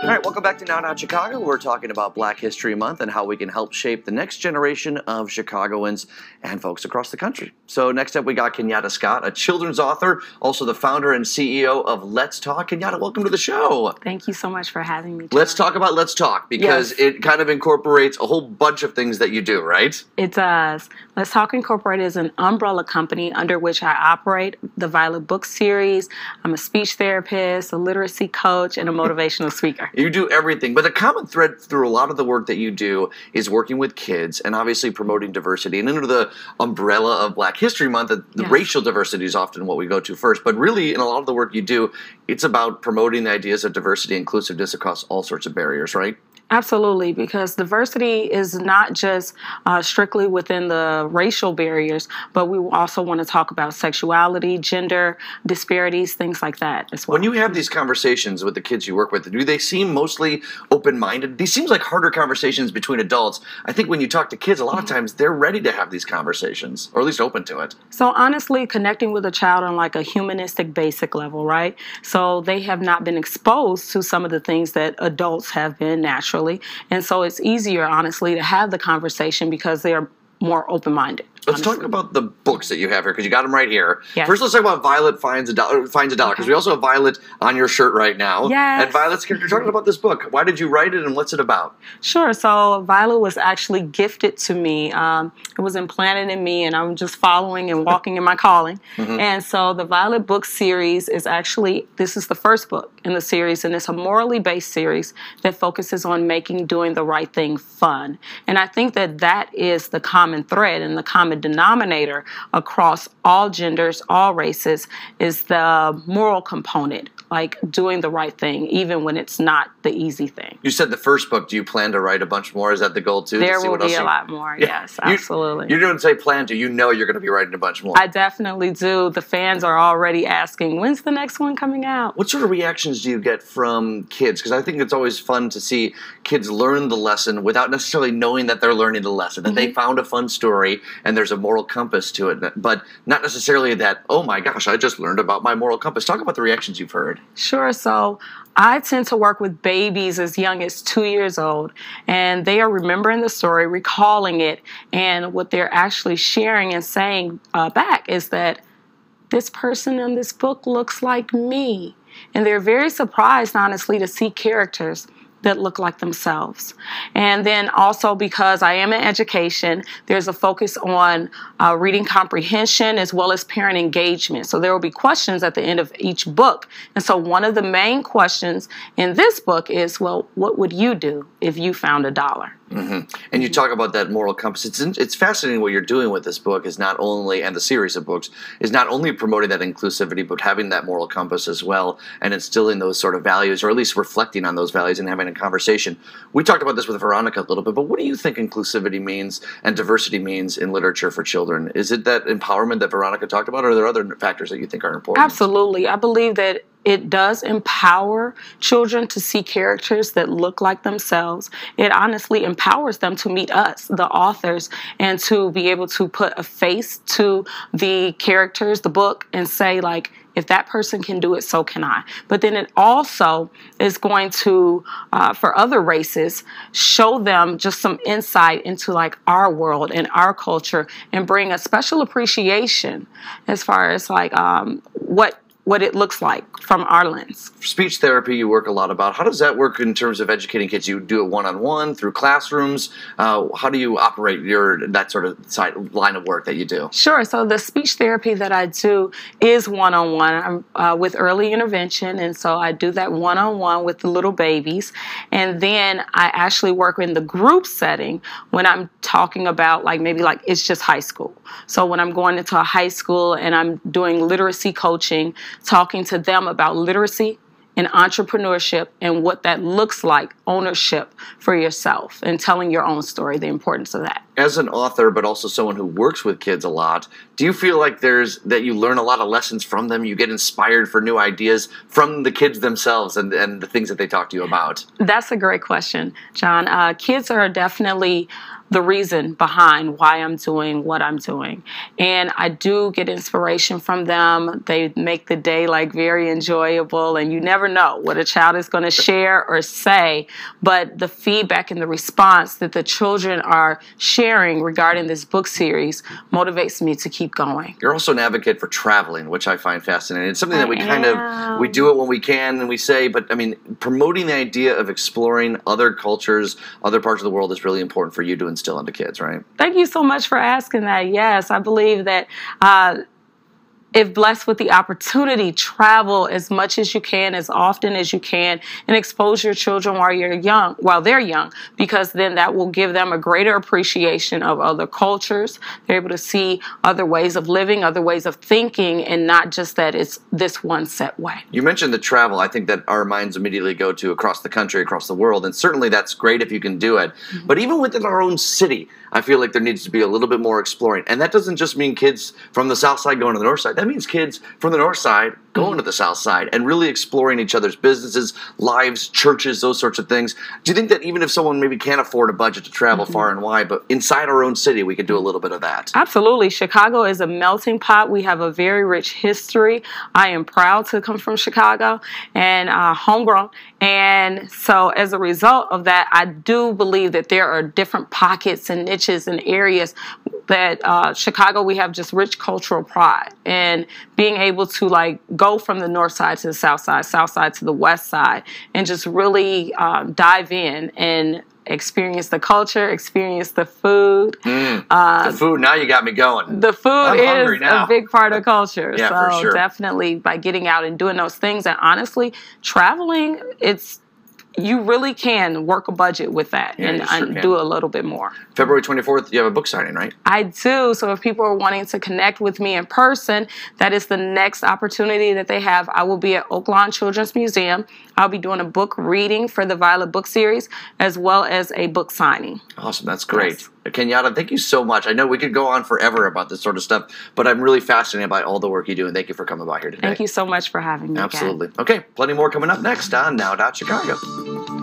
All right, welcome back to Now Now Chicago. We're talking about Black History Month and how we can help shape the next generation of Chicagoans and folks across the country. So next up, we got Kenyatta Scott, a children's author, also the founder and CEO of Let's Talk. Kenyatta, welcome to the show. Thank you so much for having me, John. Let's talk about Let's Talk, because it kind of incorporates a whole bunch of things that you do, right? It does. Let's Talk Incorporated is an umbrella company under which I operate the Violet Book Series. I'm a speech therapist, a literacy coach, and a motivational speaker. You do everything, but the common thread through a lot of the work that you do is working with kids and obviously promoting diversity. And under the umbrella of Black History Month, the racial diversity is often what we go to first. But really, in a lot of the work you do, it's about promoting the ideas of diversity and inclusiveness across all sorts of barriers, right? Absolutely, because diversity is not just strictly within the racial barriers, but we also want to talk about sexuality, gender disparities, things like that as well. When you have these conversations with the kids you work with, do they seem mostly open-minded? These seems like harder conversations between adults. I think when you talk to kids, a lot of times they're ready to have these conversations, or at least open to it. So honestly, connecting with a child on like a humanistic basic level, right? So they have not been exposed to some of the things that adults have been naturally. And so it's easier, honestly, to have the conversation because they're more open-minded. Let's talk about the books that you have here, because you got them right here. Yes. First, let's talk about Violet Finds a Dollar, because we also have Violet on your shirt right now. Yes. And Violet's character, talking about this book. Why did you write it, and what's it about? Sure. So Violet was actually gifted to me. It was implanted in me, and I'm just following and walking in my calling. And so the Violet book series is actually, this is the first book in the series, and it's a morally based series that focuses on making doing the right thing fun. And I think that that is the common thread and the common denominator across all genders, all races, is the moral component, like doing the right thing, even when it's not the easy thing. You said the first book. Do you plan to write a bunch more? Is that the goal too? There will be a lot more, yes, absolutely. You don't say plan to, you know you're going to be writing a bunch more. I definitely do. The fans are already asking, when's the next one coming out? What sort of reactions do you get from kids? Because I think it's always fun to see kids learn the lesson without necessarily knowing that they're learning the lesson, that they found a fun story and there's a moral compass to it, but not necessarily that, oh my gosh, I just learned about my moral compass. Talk about the reactions you've heard. Sure. So I tend to work with babies as young as 2 years old, and they are remembering the story, recalling it, and what they're actually sharing and saying back is that this person in this book looks like me. And they're very surprised, honestly, to see characters that look like themselves. And then also, because I am in education, there's a focus on reading comprehension as well as parent engagement. So there will be questions at the end of each book. And so one of the main questions in this book is, well, what would you do if you found $1? And you talk about that moral compass. It's fascinating what you're doing with this book is not only, and the series of books, is not only promoting that inclusivity, but having that moral compass as well and instilling those sort of values, or at least reflecting on those values and having a conversation. We talked about this with Veronica a little bit, but what do you think inclusivity means and diversity means in literature for children? Is it that empowerment that Veronica talked about, or are there other factors that you think are important? Absolutely. I believe that it does empower children to see characters that look like themselves. It honestly empowers them to meet us, the authors, and to be able to put a face to the characters, the book, and say, like, if that person can do it, so can I. But then it also is going to, for other races, show them just some insight into like our world and our culture and bring a special appreciation as far as like what it looks like from our lens. Speech therapy you work a lot about. How does that work in terms of educating kids? You do it one-on-one, through classrooms? How do you operate that sort of line of work that you do? Sure. So the speech therapy that I do is one-on-one. I'm with early intervention, and so I do that one-on-one with the little babies. And then I actually work in the group setting when I'm talking about maybe it's just high school. So when I'm going into a high school and I'm doing literacy coaching, talking to them about literacy and entrepreneurship and what that looks like, ownership for yourself, and telling your own story, the importance of that. As an author, but also someone who works with kids a lot, do you feel like that you learn a lot of lessons from them? You get inspired for new ideas from the kids themselves and the things that they talk to you about? That's a great question, John. Kids are definitely the reason behind why I'm doing what I'm doing. And I do get inspiration from them. They make the day like very enjoyable, and you never know what a child is going to share or say, but the feedback and the response that the children are sharing regarding this book series motivates me to keep going. You're also an advocate for traveling, which I find fascinating. It's something that we do it when we can and we say, but I mean, promoting the idea of exploring other cultures, other parts of the world is really important for you to instill into kids, right? Thank you so much for asking that. Yes, I believe that if blessed with the opportunity, travel as much as you can, as often as you can, and expose your children while they're young, because then that will give them a greater appreciation of other cultures. They're able to see other ways of living, other ways of thinking, and not just that it's this one set way. You mentioned the travel. I think that our minds immediately go to across the country, across the world, and certainly that's great if you can do it. Mm-hmm. But even within our own city, I feel like there needs to be a little bit more exploring. And that doesn't just mean kids from the south side going to the north side. That means kids from the north side going to the south side and really exploring each other's businesses, lives, churches, those sorts of things. Do you think that even if someone maybe can't afford a budget to travel far and wide, but inside our own city, we could do a little bit of that? Absolutely. Chicago is a melting pot. We have a very rich history. I am proud to come from Chicago and homegrown. And so as a result of that, I do believe that there are different pockets and niches and areas that Chicago, we have just rich cultural pride, and being able to like go from the north side to the south side to the west side, and just really dive in and experience the culture, experience the food. The food, now you got me going. The food is a big part of culture. Yeah, so for sure. Definitely by getting out and doing those things, and honestly, traveling, you really can work a budget with that and do a little bit more. February 24th, you have a book signing, right? I do. So if people are wanting to connect with me in person, that is the next opportunity that they have. I will be at Oaklawn Children's Museum. I'll be doing a book reading for the Violet book series, as well as a book signing. Awesome. That's great. Yes. Kenyatta, thank you so much. I know we could go on forever about this sort of stuff, but I'm really fascinated by all the work you do, and thank you for coming by here today. Thank you so much for having me. Absolutely. Again. Okay, plenty more coming up next on Now Chicago.